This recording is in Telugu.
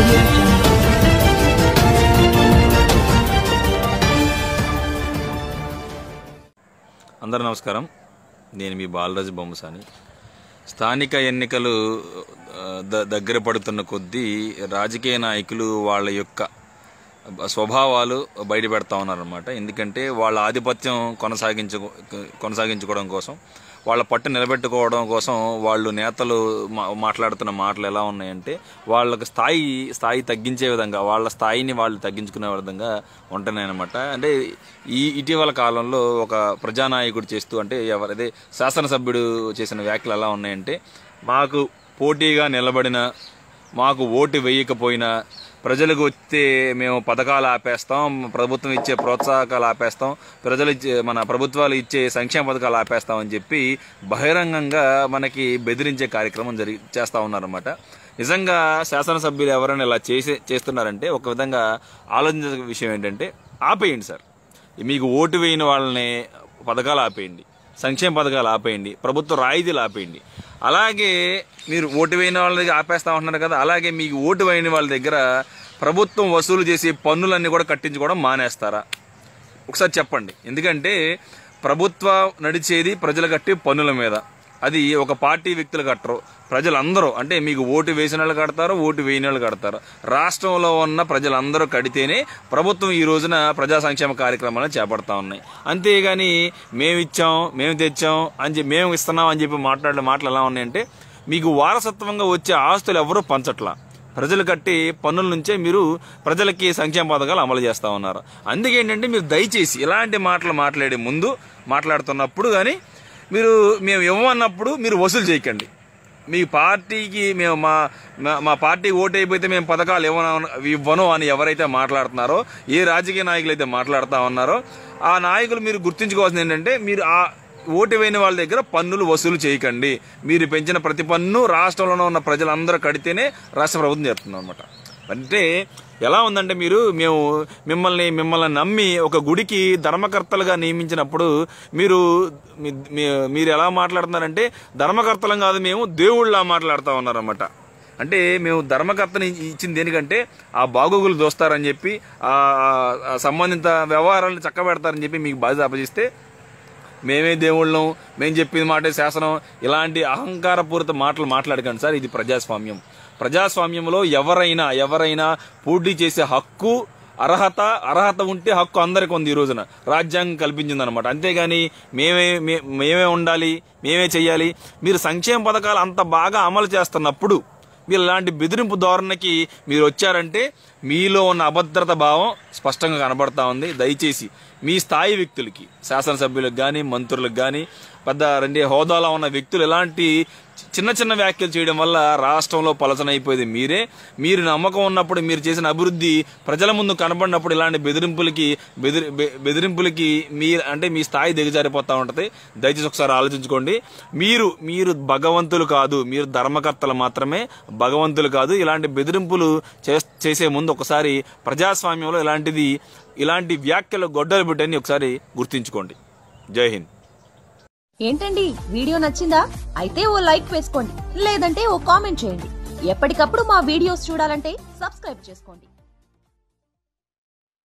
Audio Jungle. అందరూ నమస్కారం. నేను మీ బాలరాజు బొమ్మసాని. స్థానిక ఎన్నికలు దగ్గర పడుతున్న కొద్దీ రాజకీయ నాయకులు వాళ్ళ యొక్క స్వభావాలు బయట పెడతా ఉన్నారన్నమాట. ఎందుకంటే వాళ్ళ ఆధిపత్యం కొనసాగించుకోవడం కోసం, వాళ్ళ పట్టు నిలబెట్టుకోవడం కోసం వాళ్ళు నేతలు మాట్లాడుతున్న మాటలు ఎలా ఉన్నాయంటే వాళ్ళకి స్థాయి తగ్గించే విధంగా, వాళ్ళ స్థాయిని వాళ్ళు తగ్గించుకునే విధంగా ఉంటున్నాయన్నమాట. అంటే ఇటీవల కాలంలో ఒక ప్రజానాయకుడు చేస్తూ, అంటే ఎవరైతే శాసనసభ్యుడు చేసిన వ్యాఖ్యలు ఎలా ఉన్నాయంటే, మాకు పోటీగా నిలబడిన, మాకు ఓటు వేయకపోయినా ప్రజలకు వస్తే మేము పథకాలు ఆపేస్తాం, ప్రభుత్వం ఇచ్చే ప్రోత్సాహకాలు ఆపేస్తాం, మన ప్రభుత్వాలు ఇచ్చే సంక్షేమ పథకాలు ఆపేస్తాం అని చెప్పి బహిరంగంగా మనకి బెదిరించే కార్యక్రమం చేస్తూ ఉన్నారన్నమాట. నిజంగా శాసనసభ్యులు ఎవరైనా ఇలా చేస్తున్నారంటే ఒక విధంగా ఆలోచించే విషయం ఏంటంటే, ఆపేయండి సార్. మీకు ఓటు వేయని వాళ్ళని పథకాలు ఆపేయండి, సంక్షేమ పథకాలు ఆపేయండి, ప్రభుత్వ రాయితీలు ఆపేయండి. అలాగే మీరు ఓటు వేయని వాళ్ళ దగ్గర ఆపేస్తా ఉంటున్నారు కదా, అలాగే మీకు ఓటు వేయని వాళ్ళ దగ్గర ప్రభుత్వం వసూలు చేసే పన్నులన్నీ కూడా కట్టించుకోవడం మానేస్తారా? ఒకసారి చెప్పండి. ఎందుకంటే ప్రభుత్వం నడిచేది ప్రజలు కట్టే పన్నుల మీద. అది ఒక పార్టీ వ్యక్తులు కట్టరు, ప్రజలందరూ, అంటే మీకు ఓటు వేసిన వాళ్ళు కడతారు, ఓటు వేయని వాళ్ళు కడతారు. రాష్ట్రంలో ఉన్న ప్రజలందరూ కడితేనే ప్రభుత్వం ఈ రోజున ప్రజా సంక్షేమ కార్యక్రమాలను చేపడతా ఉన్నాయి. అంతేగాని మేము ఇచ్చాం, మేము తెచ్చాం అని చెప్పి, మేము ఇస్తున్నాం అని చెప్పి మాట్లాడే మాటలు ఎలా ఉన్నాయంటే, మీకు వారసత్వంగా వచ్చే ఆస్తులు ఎవరూ పంచట్లా, ప్రజలు కట్టి పన్నుల నుంచే మీరు ప్రజలకి సంక్షేమ పథకాలు అమలు చేస్తూ ఉన్నారు. అందుకేంటంటే మీరు దయచేసి ఇలాంటి మాటలు మాట్లాడే ముందు, మాట్లాడుతున్నప్పుడు కానీ మేము ఇవ్వమన్నప్పుడు మీరు వసూలు చేయకండి. మీ పార్టీకి మేము మా పార్టీకి ఓటు అయిపోతే మేము పథకాలు ఇవ్వను అని ఎవరైతే మాట్లాడుతున్నారో, ఏ రాజకీయ నాయకులు అయితే మాట్లాడుతూ ఉన్నారో ఆ నాయకులు మీరు గుర్తుంచుకోవాల్సింది ఏంటంటే, మీరు ఆ ఓటు వేయని వాళ్ళ దగ్గర పన్నులు వసూలు చేయకండి. మీరు పెంచిన ప్రతి పన్ను రాష్ట్రంలో ఉన్న ప్రజలందరూ కడితేనే రాష్ట్ర ప్రభుత్వం చేస్తుంది అనమాట. అంటే ఎలా ఉందంటే, మేము మిమ్మల్ని నమ్మి ఒక గుడికి ధర్మకర్తలుగా నియమించినప్పుడు మీరు ఎలా మాట్లాడుతున్నారంటే, ధర్మకర్తలం కాదు, మేము దేవుళ్ళ మాట్లాడుతూ ఉన్నారన్నమాట. అంటే మేము ధర్మకర్తని ఇచ్చింది దేనికంటే, ఆ బాగోగులు దోస్తారని చెప్పి, ఆ సంబంధిత వ్యవహారాలను చక్కబెడతారని చెప్పి మీకు బాధ్యత అప్పగిస్తే, మేమే దేవుళ్ళం, మేము చెప్పిన మాటే శాసనం, ఇలాంటి అహంకారపూరిత మాటలు మాట్లాడకండి సార్. ఇది ప్రజాస్వామ్యం. ప్రజాస్వామ్యంలో ఎవరైనా పోటీ చేసే హక్కు, అర్హత ఉంటే హక్కు అందరికి ఉంది. ఈ రోజున రాజ్యాంగం కల్పించింది అనమాట. అంతేగాని మేమే ఉండాలి, మేమే చెయ్యాలి. మీరు సంక్షేమ పథకాలు అంత బాగా అమలు చేస్తున్నప్పుడు మీరు ఇలాంటి బెదిరింపు ధోరణికి మీరు వచ్చారంటే మీలో ఉన్న అభద్రత భావం స్పష్టంగా కనబడతా ఉంది. దయచేసి మీ స్థాయి వ్యక్తులకి, శాసనసభ్యులకు కానీ, మంత్రులకు కానీ, పెద్ద హోదాలో ఉన్న వ్యక్తులు ఇలాంటి చిన్న వ్యాఖ్యలు చేయడం వల్ల రాష్ట్రంలో పలచనైపోయేది మీరే. మీరు నమ్మకం ఉన్నప్పుడు, మీరు చేసిన అభివృద్ధి ప్రజల ముందు కనబడినప్పుడు ఇలాంటి బెదిరింపులకి మీ స్థాయి దిగజారిపోతూ ఉంటుంది. దయచేసి ఒకసారి ఆలోచించుకోండి. మీరు భగవంతులు కాదు, మీరు ధర్మకర్తలు మాత్రమే, భగవంతులు కాదు. ఇలాంటి బెదిరింపులు చేసే ముందు ఒకసారి ప్రజాస్వామ్యంలో ఇలాంటి వ్యాఖ్యలు గొడ్డలు బిడ్డని ఒకసారి గుర్తించుకోండి. జై హింద్. ఏంటండి, వీడియో నచ్చిందా? అయితే ఓ లైక్ వేసుకోండి, లేదంటే ఓ కామెంట్ చేయండి. ఎప్పటికప్పుడు మా వీడియోస్ చూడాలంటే సబ్స్క్రైబ్ చేసుకోండి.